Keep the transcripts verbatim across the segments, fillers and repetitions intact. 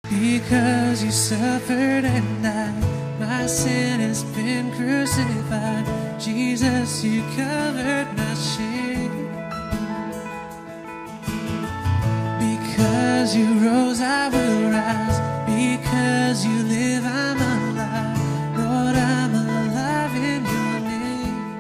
Because you suffered and died, my sin has been crucified. Jesus, you covered my shame. Because you rose, I will rise. Because you live, I'm alive. Lord, I'm alive in your name.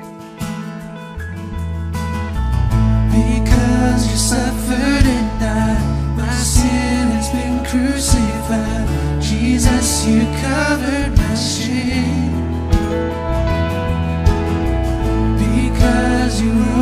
Because you suffered and died, my sin has been crucified. Jesus, you covered my shame. Because you